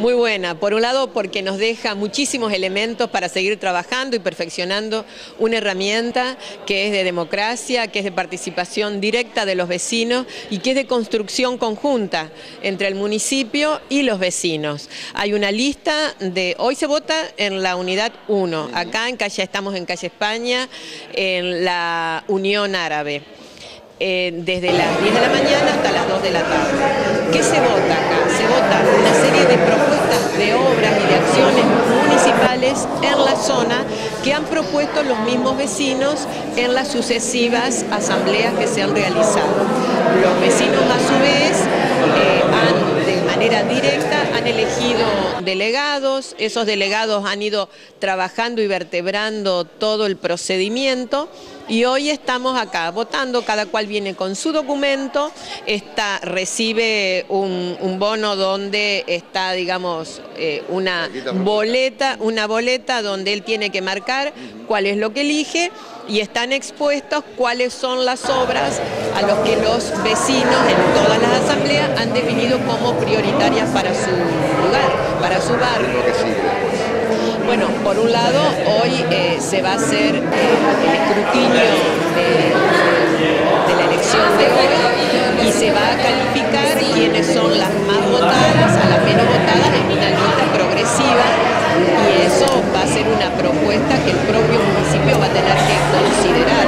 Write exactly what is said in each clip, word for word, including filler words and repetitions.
Muy buena, por un lado porque nos deja muchísimos elementos para seguir trabajando y perfeccionando una herramienta que es de democracia, que es de participación directa de los vecinos y que es de construcción conjunta entre el municipio y los vecinos. Hay una lista de, hoy se vota en la unidad uno, acá en calle, estamos en calle España, en la Unión Árabe. Eh, desde las diez de la mañana hasta las dos de la tarde. ¿Qué se vota acá? Se vota una serie de propuestas de obras y de acciones municipales en la zona que han propuesto los mismos vecinos en las sucesivas asambleas que se han realizado. Los vecinos a su vez eh, han, de manera directa, han elegido delegados, esos delegados han ido trabajando y vertebrando todo el procedimiento. Y hoy estamos acá votando, cada cual viene con su documento, está, recibe un, un bono donde está, digamos, eh, una boleta, una boleta donde él tiene que marcar cuál es lo que elige y están expuestos cuáles son las obras a los que los vecinos en todas las asambleas han definido como prioritarias para su lugar, para su barrio. Bueno, por un lado, hoy eh, se va a hacer eh, el escrutinio de, de, de la elección de hoy y se va a calificar quiénes son las más votadas a las menos votadas en una lista progresiva y eso va a ser una propuesta que el propio municipio va a tener que considerar.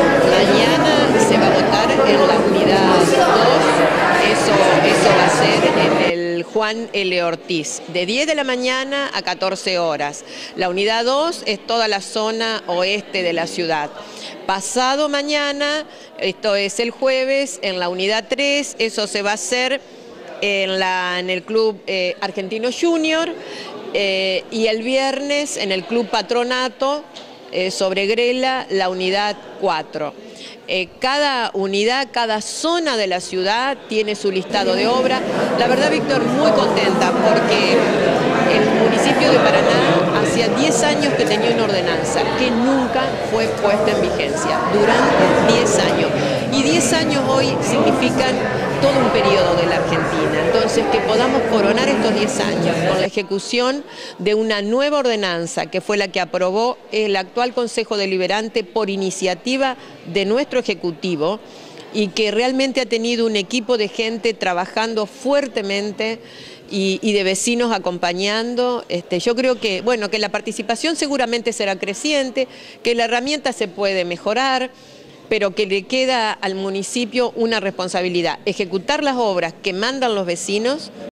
Mañana se va a votar en la unidad dos, eso, eso va a ser en el Juan L. Ortiz, de diez de la mañana a catorce horas. La unidad dos es toda la zona oeste de la ciudad. Pasado mañana, esto es el jueves, en la unidad tres, eso se va a hacer en, la, en el Club eh, Argentino Junior eh, y el viernes en el Club Patronato eh, sobre Grela, la unidad cuatro. Eh, cada unidad, cada zona de la ciudad tiene su listado de obra. La verdad, Víctor, muy contenta porque el municipio de Paraná hacía diez años que tenía una ordenanza que nunca fue puesta en vigencia, durante diez años. Y diez años hoy significan todo un periodo de la Argentina. Entonces, que podamos coronar estos diez años con la ejecución de una nueva ordenanza que fue la que aprobó el actual Consejo Deliberante por iniciativa de nuestro Ejecutivo y que realmente ha tenido un equipo de gente trabajando fuertemente y, y de vecinos acompañando. Este, yo creo que, bueno, que la participación seguramente será creciente, que la herramienta se puede mejorar, pero que le queda al municipio una responsabilidad, ejecutar las obras que mandan los vecinos